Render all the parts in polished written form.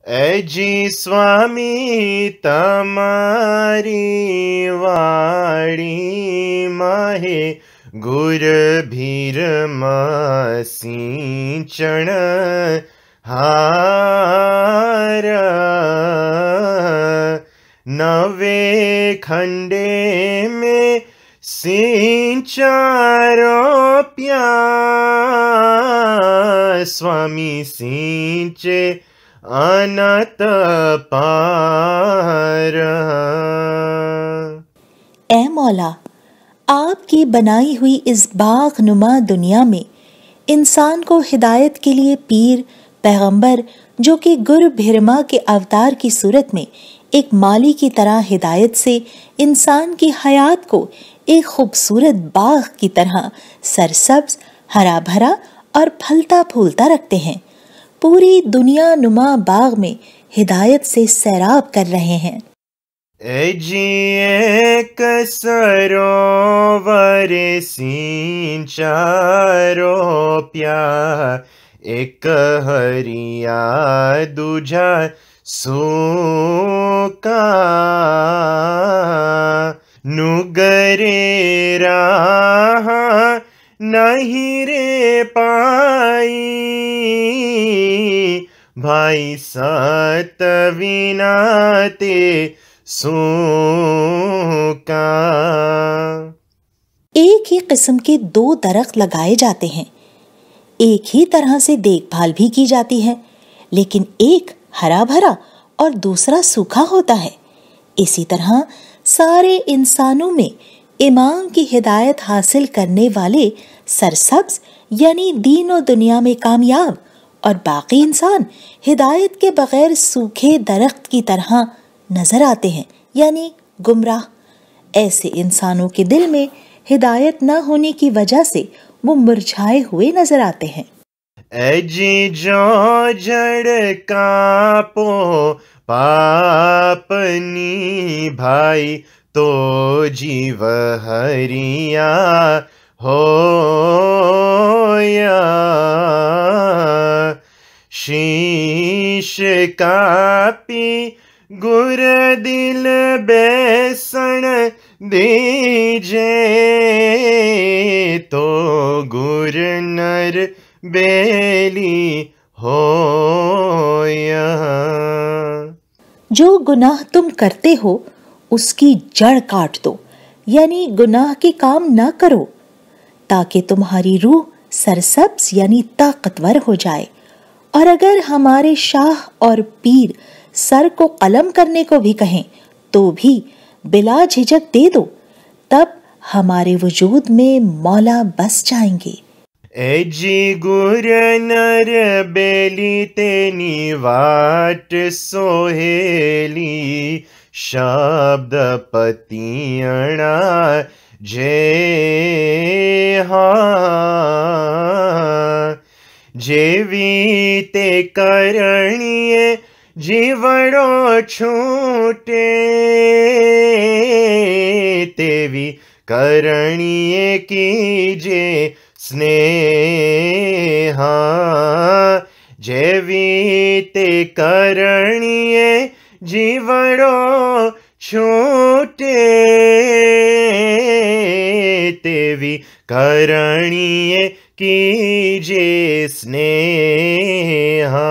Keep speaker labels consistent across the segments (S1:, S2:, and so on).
S1: ऐजी स्वामी तमारी वाणी माहे गुर भीर सिंचण हार नवे खंडे में सिंचारो प्यार स्वामी सिंचे अनंत पार।
S2: ऐ मौला, आपकी बनाई हुई इस बाग नुमा दुनिया में इंसान को हिदायत के लिए पीर पैगंबर जो कि गुरु भिरमा के अवतार की सूरत में एक माली की तरह हिदायत से इंसान की हयात को एक खूबसूरत बाग की तरह सरसब्ज, हरा भरा और फलता फूलता रखते हैं, पूरी दुनिया नुमा बाग में हिदायत से सैराब कर रहे हैं।
S1: ऐजी एक सरोवर सिंचारो प्यार एक हरिया दूजा सूका नुगरे राह नहीं रे पाई भाई सत विनाते सूका।
S2: एक ही किस्म के दो दरख्त लगाए जाते हैं, एक ही तरह से देखभाल भी की जाती है, लेकिन एक हरा भरा और दूसरा सूखा होता है। इसी तरह सारे इंसानों में इमाम की हिदायत हासिल करने वाले सरसब्ज यानी दीन और दुनिया में कामयाब और बाकी इंसान हिदायत के बगैर सूखे दरख्त की तरह नजर आते हैं यानी गुमराह। ऐसे इंसानों के दिल में हिदायत न होने की वजह से वो मुरझाए हुए नजर आते हैं।
S1: ऐजी जो जड़ कापो पापनी भाई तो जीव हरिया होया शीश कापी गुर दिल बेसन दीजे तो गुर नर बेली होया।
S2: जो गुनाह तुम करते हो उसकी जड़ काट दो यानी गुनाह के काम न करो, ताकि तुम्हारी रूह सरसब्ज यानी ताकतवर हो जाए। और अगर हमारे शाह और पीर सर को कलम करने को भी कहें तो भी बिला झिझक दे दो, तब हमारे वजूद में मौला बस जाएंगे।
S1: ऐजी गुर नर बेली तेनी वाट सोहेली शब्द पतियणा जे जेवी ते करणीय जीवड़ो छूटे तेवी करणीय कीजे स्नेहा जेवी ते करणीय जीवड़ो छूटे तेवी करणीय कीजे स्नेहा।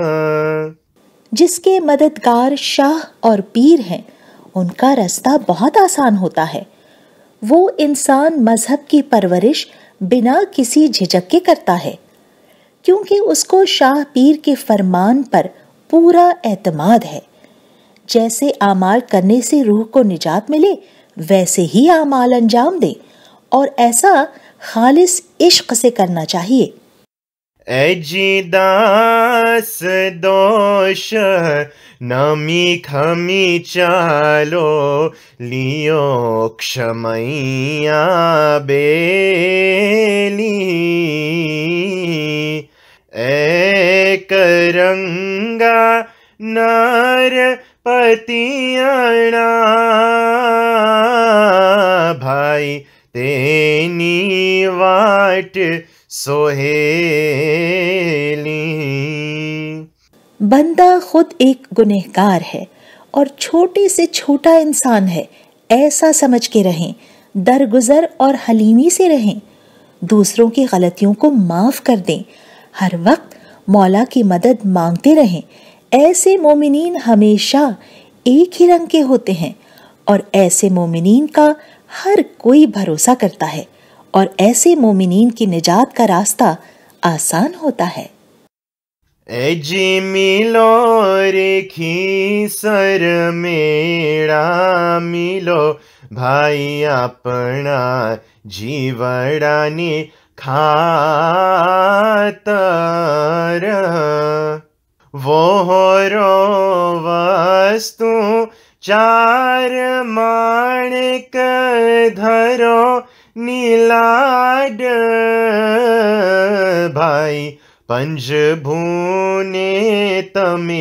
S2: जिसके मददगार शाह और पीर हैं उनका रास्ता बहुत आसान होता है। वो इंसान मजहब की परवरिश बिना किसी झिझक के करता है, क्योंकि उसको शाह पीर के फरमान पर पूरा एतमाद है। जैसे आमाल करने से रूह को निजात मिले वैसे ही आमाल अंजाम दे, और ऐसा खालिस इश्क से करना चाहिए।
S1: ऐजी दास दोष नमी खमी चालो लियो क्षमैया बेली एक रंगा नर पतियणा भाई तेनी वाट सोहेली।
S2: बंदा खुद एक गुनहगार है और छोटे से छोटा इंसान है, ऐसा समझ के रहें। दरगुजर और हलीमी से रहें। दूसरों की गलतियों को माफ कर दें। हर वक्त मौला की मदद मांगते रहें। ऐसे मोमिनीन हमेशा एक ही रंग के होते हैं और ऐसे मोमिनीन का हर कोई भरोसा करता है और ऐसे मोमिनीन की निजात का रास्ता आसान होता है।
S1: ए जी मिलो रेखी सर मेरा मिलो भाई अपना जीवड़ानी खातर वो रो वस्तु चार माणिक धरो नीलाड भाई पंज भूने तमे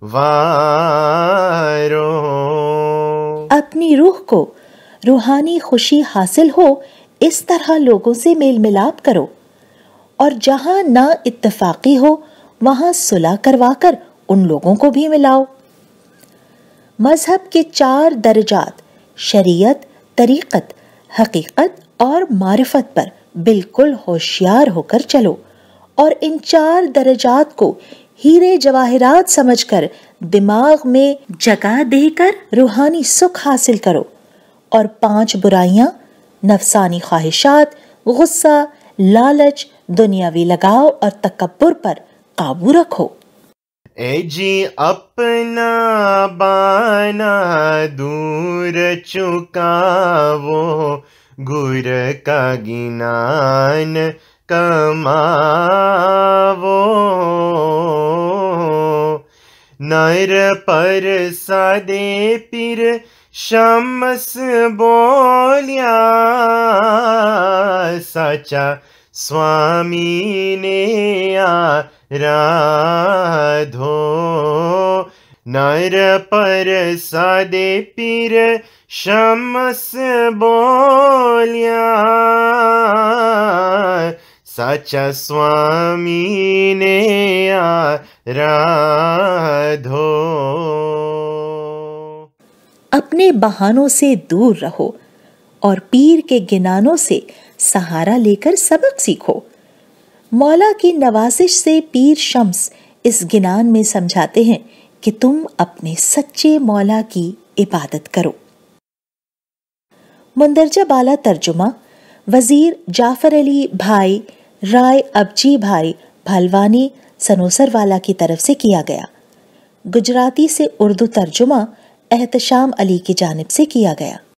S1: वारो।
S2: अपनी रूह को रूहानी खुशी हासिल हो, इस तरह लोगों से मेल मिलाप करो और जहां ना इत्तेफाकी हो वहां सुलह करवाकर उन लोगों को भी मिलाओ। मजहब के 4 दर्जात शरीयत, तरीक़त, हकीकत और मारिफत पर बिल्कुल होशियार होकर चलो और इन 4 दर्जात को हीरे जवाहरात समझकर दिमाग में जगह देकर रूहानी सुख हासिल करो और 5 बुराइयां नफसानी ख्वाहिशात, गुस्सा, लालच, दुनियावी लगाव और तकब्बुर पर काबू रखो।
S1: ए जी अपना बाना दूर चुकावो गुर का गिनान कमावो नर पर सादे पीर शम्स बोलिया सचा स्वामी ने आराधो नर पर सादे पीर शम्स बोलिया सचा स्वामी ने आराधो।
S2: अपने बहानों से दूर रहो और पीर के गिनानों से सहारा लेकर सबक सीखो। मौला की नवाजिश से पीर शम्स इस गिनान में समझाते हैं कि तुम अपने सच्चे मौला की इबादत करो। मुंदरजा बाला तर्जुमा वजीर जाफर अली भाई राय अबजी भाई भलवानी सनोसरवाला की तरफ से किया गया। गुजराती से उर्दू तर्जुमा एहतशाम अली की जानिब से किया गया।